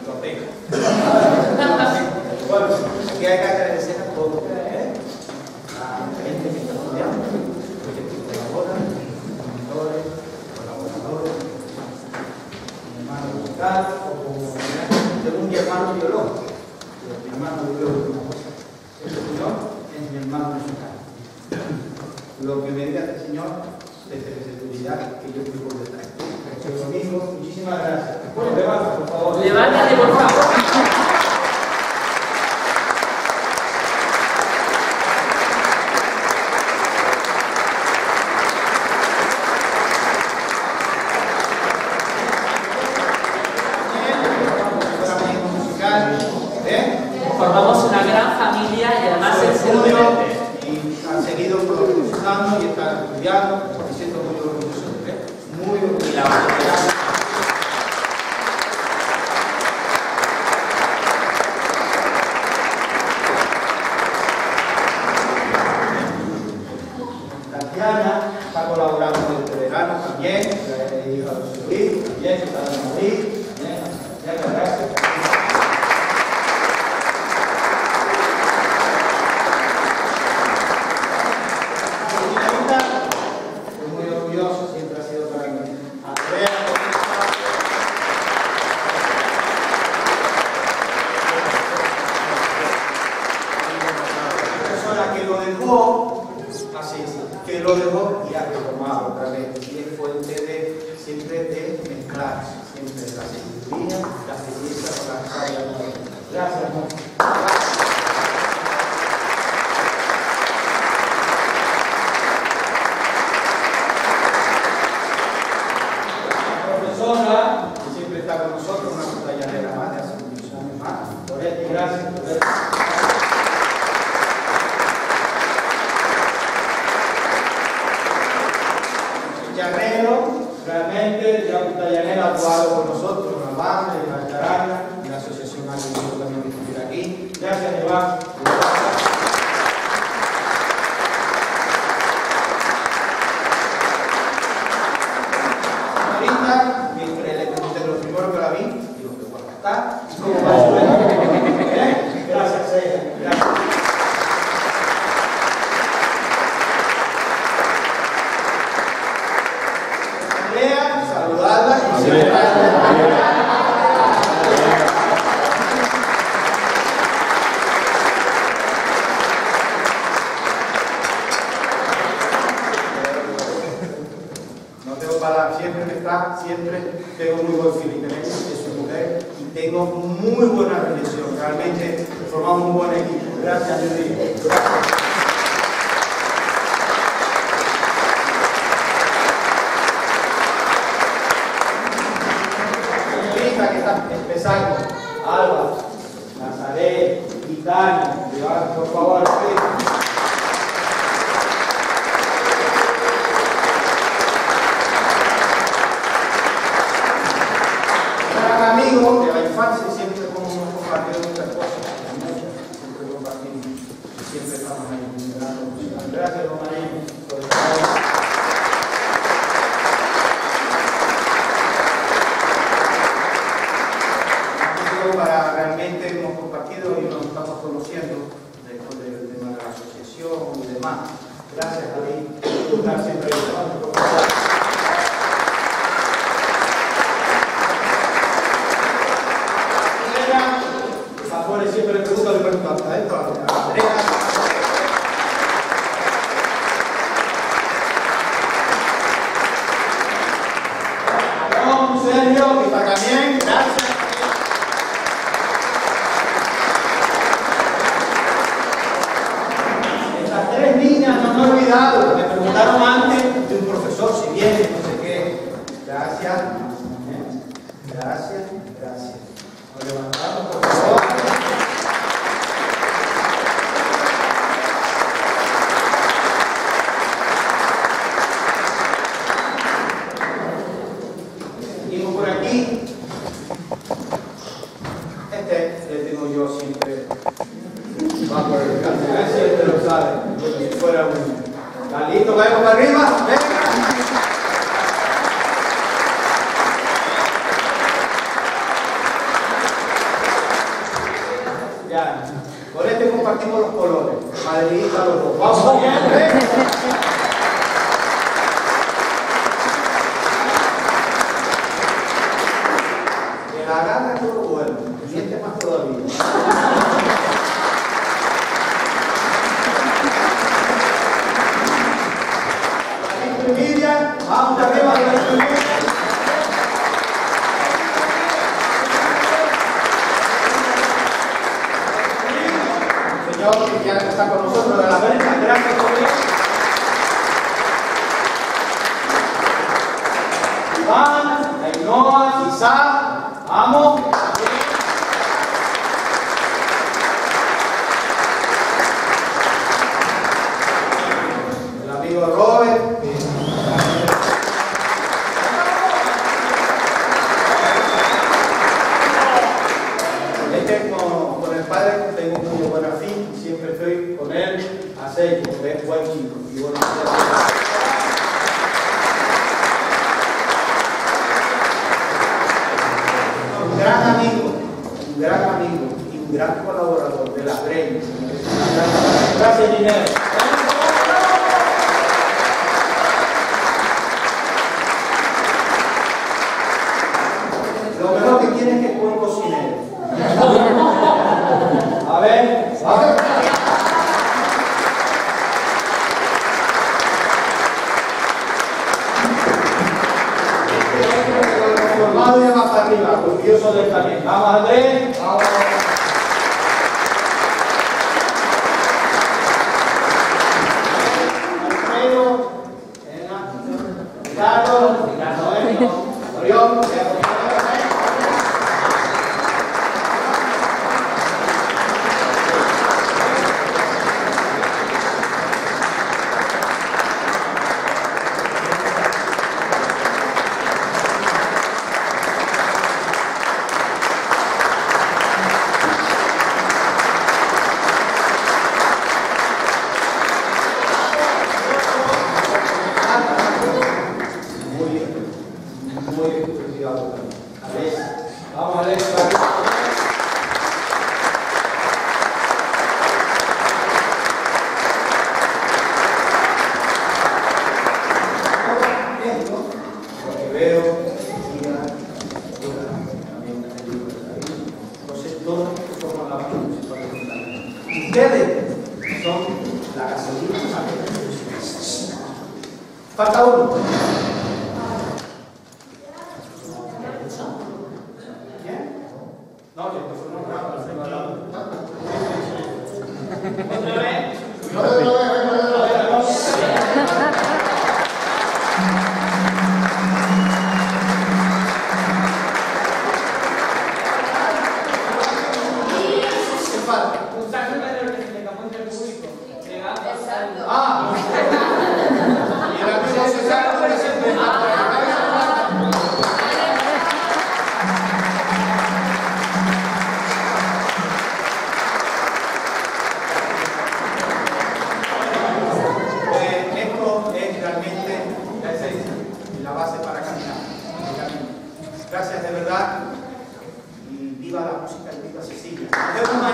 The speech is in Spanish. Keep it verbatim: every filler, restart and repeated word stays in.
lo tengo. Bueno, aquí hay que agradecer a todos, ¿eh? A la gente que está estudiando, que colabora, monitores, colaboradores, mi hermano musical, o según mi hermano biológico. Mi hermano biológico, ese señor es mi hermano musical. Lo que me diga este señor, desde seguridad, que yo estoy por detrás. Lo mismo, muchísimas gracias. Bueno, levanta, por favor. Levántate, por favor. Formamos una gran familia y además el estudio y han seguido profesionando y están estudiando y siento muy orgulloso de usted. Muy orgulloso. Tatiana está colaborando desde verano también, la hija de José Luis, también está en Madrid. Muchas gracias. Así es, que lo dejó y ha retomado otra vez. Y es fuente de, siempre de mezclarse, siempre de la sabiduría, la belleza con la sabiduría. Gracias, amor. La profesora, que siempre está con nosotros, una montañanera más de hace muchos años más. Por él, gracias. Por él. Realmente ya Puntallanera ha jugado con nosotros, con la banda, y la charanga, y la asociación Agricultura también que estuviera aquí. Gracias, Iván. Ahorita, mientras le pregunté lo primero que la vi, digo que por acá está, ¿cómo va a ¿Eh? Gracias, ella. Gracias. Saludarla y siempre no tengo palabras, siempre me está, siempre tengo muy buen feeling de su mujer y tengo muy buena relación, realmente formamos un buen equipo. Gracias, Judy. Gracias. Que está empezando, Alba, Nazaret, Gitana, por favor, gran amigo de la infancia, siempre como hemos compartido muchas cosas, siempre compartimos, siempre estamos ahí. Gracias, don María, por estar. Para realmente hemos compartido y nos estamos conociendo después del tema de la asociación y demás. Gracias, David, por estar siempre ayudando. Afuera siempre le pregunto, le pregunto hasta adentro a Andrea. Don Sergio, que está también, gracias. Tres niñas no me he olvidado, me preguntaron antes de un profesor si viene, no sé qué. Gracias, gracias, gracias. Nos levantamos, por favor. Seguimos por aquí. Este le tengo yo siempre. Va por el canto, a ver si este lo sabe, como si fuera un... ¿Está listo? ¿Vamos para arriba? ¡Venga! Ya. Con este compartimos los colores. Madridista los dos. Vamos bien, ¿eh? Que la gana todo bueno. Y este más todavía. Miriam, vamos arriba de la Miriam. Señor, que ya está con nosotros de la América, gracias por venir. Iván, Ainhoa, Isaac, vamos. El amigo Robert. Este con, con el padre tengo muy buena fin, siempre estoy con él, aceite, porque es buen chico. Y bueno, un gran amigo, un gran amigo y un gran colaborador de la Grey. Gracias, Ginés. Lo mejor que tiene es que es buen cocinero. A ver, a ver. Formado y más para arriba, orgulloso de él también. Vamos, Andrés. Vamos. Alfredo. Ricardo. Ricardo. Orión. Vamos, Alex. Porque veo, mira, entonces todos forman la base municipal de Fontaneda. Ustedes son la gasolina. Falta uno. No, que fue un programa, se va a dar. ¿Otra vez? Otra vez, otra vez. ¿Qué falta? Un saco de lo que se le acabó entre el público. Ah, y el amigo César que se empieza. La base para caminar. Gracias de verdad y viva la música y viva Sicilia.